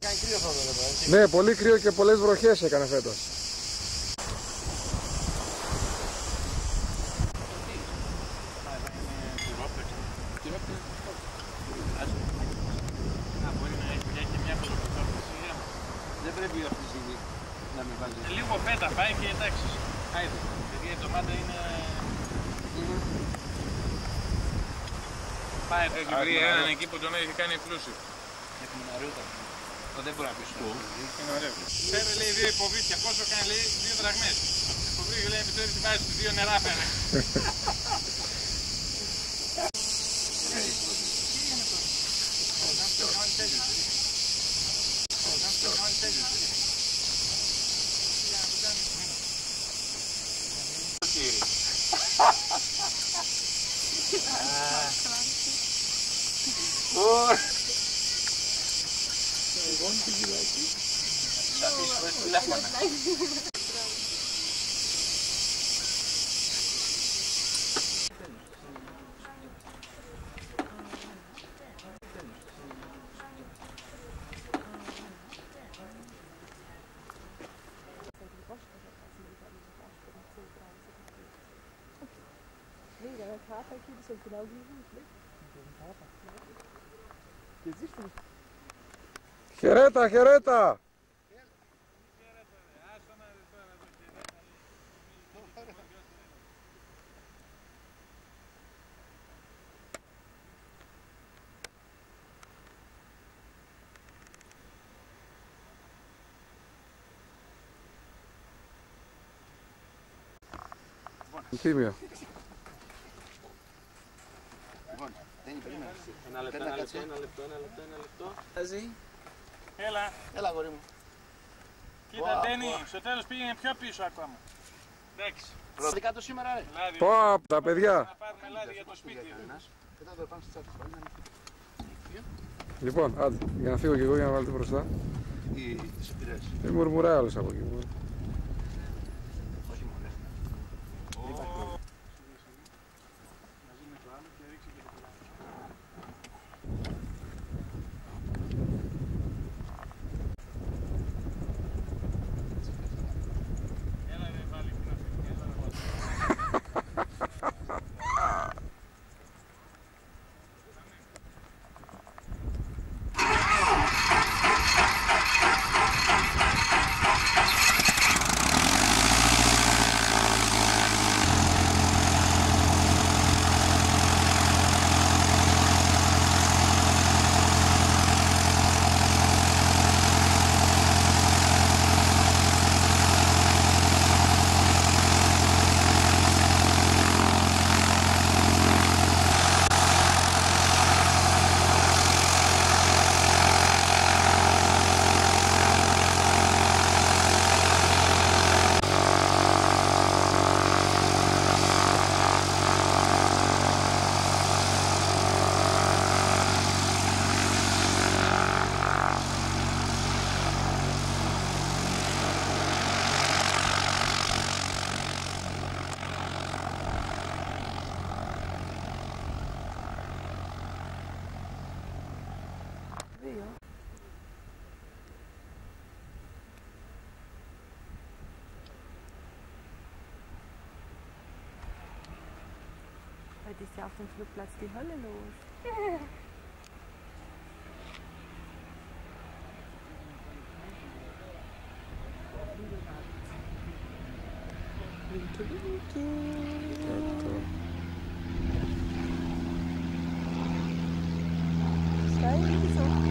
Κάνει κρύο αυτό εδώ πέρα. Ναι, πολύ κρύο και πολλές βροχές έκανε φέτος. Δεν πρέπει αυτή τη στιγμή να με βάλει. Λίγο φέτα πάει και εντάξει. Άιδε. Γιατί η ντομάτα είναι... Πάει, έχει βρει έναν εκεί που τον έχει κάνει πλούσιο. Έχουμε ναρούτα. Δεν μπορεί να πεις το. Είναι ωραίο. Φέρε λέει 2 υποβρύχια. Πόσο κάνει λέει 2 δραχμές. Υποβρύχια λέει επιτέλους την βάζει του 2 νερά φέρε. Χαιρέτα, χαιρέτα! Τίμιο. Λοιπόν, δεν είναι περίμενα. Ένα λεπτό. Έλα. Έλα αγόρι μου. Κοίτα Ντένι, στο τέλος πήγαινε πιο πίσω ακόμα. Εντάξει. Προδικά το σήμερα ρε. Λάδι. Πω, τα παιδιά. Να πάρουμε λάδι για το σπίτι. Μετά το πάμε στη τσάτα πάλι. Λοιπόν, άντε, για να φύγω κι εγώ για να βάλετε μπροστά. Τις πειρές. Δεν μουρμουράει άλλος από εκεί. Όχι μόνο. Heute ist ja auf dem Flugplatz die Hölle los. Winke, winke. Scheiße.